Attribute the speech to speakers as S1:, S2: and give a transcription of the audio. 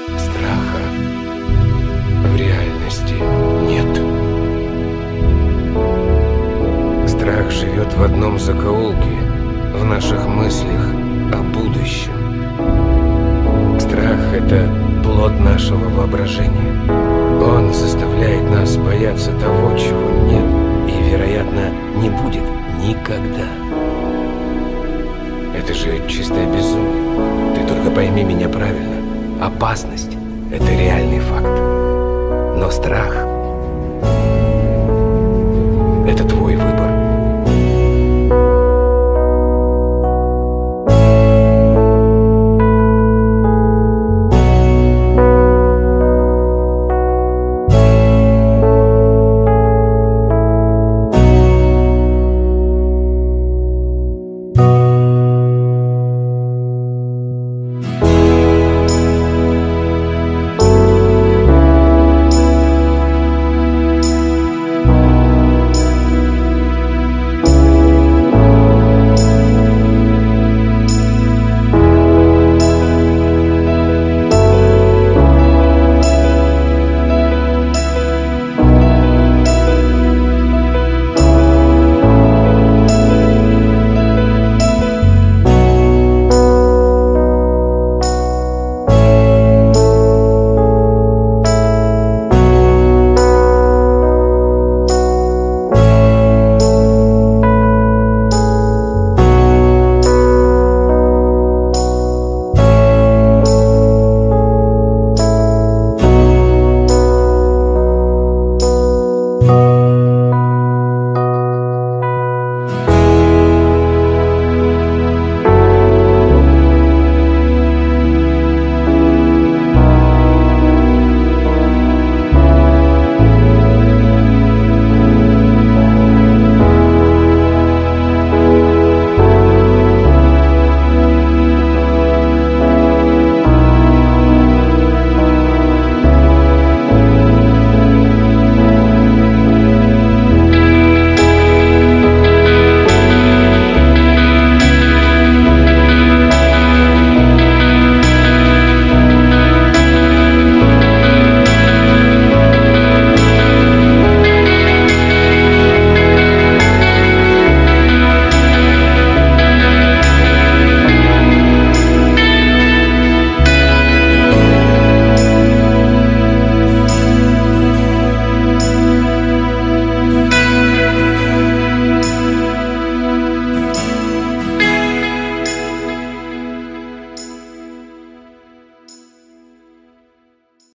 S1: Страха в реальности нет. Страх живет в одном закоулке, в наших мыслях о будущем. Страх — это плод нашего воображения. Он заставляет нас бояться того, чего нет и, вероятно, не будет никогда. Это же чистое безумие. Ты только пойми меня правильно. Опасность — это реальный факт. Но страх — это твой выбор.